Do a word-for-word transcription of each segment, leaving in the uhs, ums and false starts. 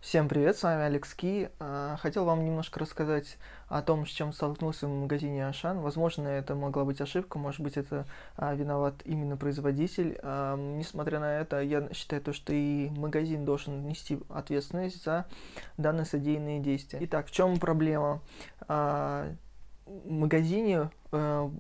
Всем привет, с вами Алекс Ки. А, Хотел вам немножко рассказать о том, с чем столкнулся в магазине Ашан. Возможно, это могла быть ошибка, может быть, это а, виноват именно производитель. А, Несмотря на это, я считаю, то, что и магазин должен нести ответственность за данные содеянные действия. Итак, в чем проблема? А, В магазине э,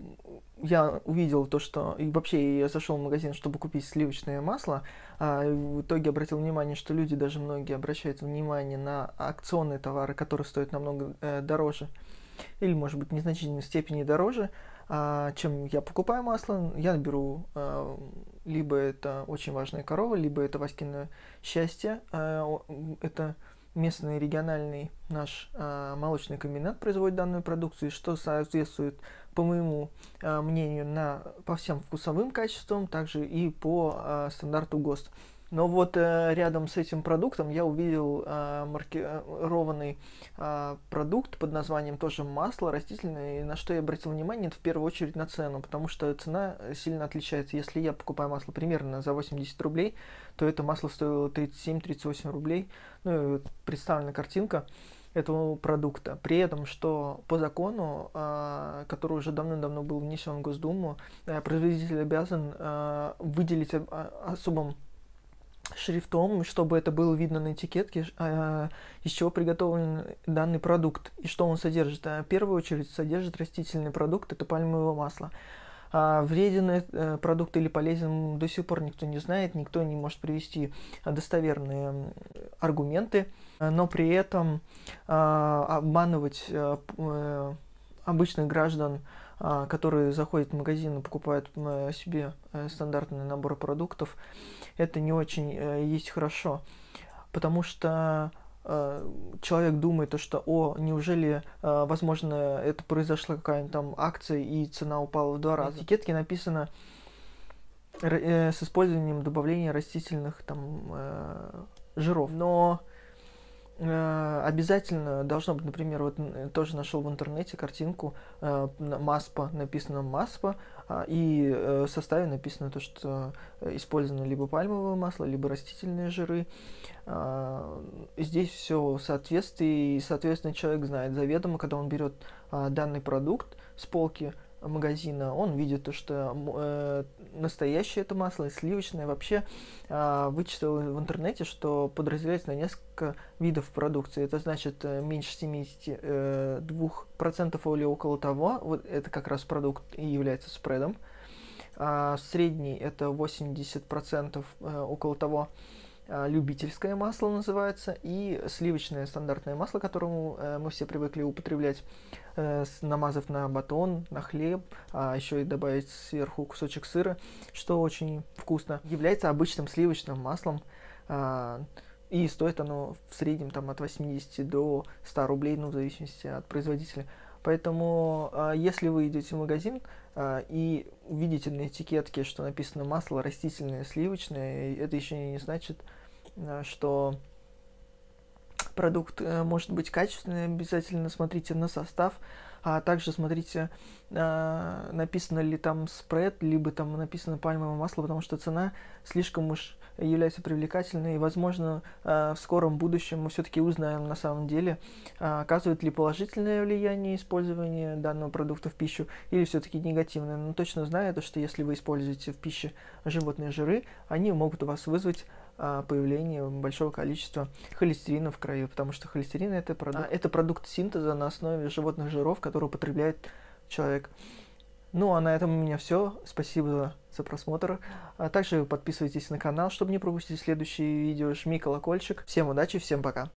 я увидел то, что и вообще я зашел в магазин, чтобы купить сливочное масло, а, и в итоге обратил внимание, что люди, даже многие, обращают внимание на акционные товары, которые стоят намного э, дороже, или, может быть, в незначительной степени дороже, а, чем я покупаю масло. Я беру а, либо это очень важная корова, либо это Васькино счастье. А, о- это местный региональный наш а, молочный комбинат производит данную продукцию, что соответствует, по моему а, мнению, на, по всем вкусовым качествам, также и по а, стандарту ГОСТ. Но вот э, рядом с этим продуктом я увидел э, маркированный э, продукт под названием тоже масло растительное, и на что я обратил внимание, это в первую очередь на цену, потому что цена сильно отличается. Если я покупаю масло примерно за восемьдесят рублей, то это масло стоило тридцать семь тридцать восемь рублей. Ну и вот представлена картинка этого продукта. При этом, что по закону, э, который уже давным-давно был внесен в Госдуму, э, производитель обязан э, выделить об- о- особым шрифтом, чтобы это было видно на этикетке, а, из чего приготовлен данный продукт и что он содержит. А, в первую очередь содержит растительный продукт, это пальмовое масло. А вреден э, продукт или полезен до сих пор никто не знает, никто не может привести а, достоверные м, аргументы, а, но при этом а, обманывать а, п- э, обычных граждан, а, которые заходят в магазин и покупают м, себе э, стандартный набор продуктов, это не очень э, есть хорошо, потому что э, человек думает, то, что, о, неужели, э, возможно, это произошла какая-нибудь там акция и цена упала в два раза. На этикетке написано р- э, с использованием добавления растительных там э, жиров, но Э, обязательно должно быть, например, вот н- тоже нашел в интернете картинку э, на- маспа, написано маспа, а, и э, в составе написано то, что э, использовано либо пальмовое масло, либо растительные жиры. А, Здесь все в соответствии, и, соответственно, человек знает заведомо, когда он берет а, данный продукт с полки магазина, он видит то, что м, э, настоящее это масло и сливочное. Вообще а, вычитал в интернете, что подразделяется на несколько видов продукции. Это значит э, меньше семидесяти двух процентов или около того. Вот это как раз продукт и является спредом. А средний это восемьдесят процентов э, около того, а, любительское масло называется, и сливочное стандартное масло, к которому э, мы все привыкли употреблять, э, с- намазав на батон, на хлеб, а еще и добавить сверху кусочек сыра, что очень вкусно, является обычным сливочным маслом. а, и стоит оно в среднем там от восьмидесяти до ста рублей, ну, в зависимости от производителя. Поэтому, а, если вы идете в магазин а, и увидите на этикетке, что написано масло растительное, сливочное, это еще не значит, а, что продукт э, может быть качественный. Обязательно смотрите на состав, а также смотрите, а, написано ли там спред, либо там написано пальмовое масло, потому что цена слишком уж является привлекательной, и, возможно, а, в скором будущем мы все-таки узнаем на самом деле, а, оказывает ли положительное влияние использования данного продукта в пищу или все-таки негативное. Но точно знаю, то, что если вы используете в пище животные жиры, они могут у вас вызвать а, появление большого количества холестерина в крови, потому что холестерин это продукт, а, это продукт синтеза на основе животных жиров, который употребляет человек. Ну а на этом у меня все. Спасибо за просмотр. А также подписывайтесь на канал, чтобы не пропустить следующие видео. Жми колокольчик. Всем удачи, всем пока.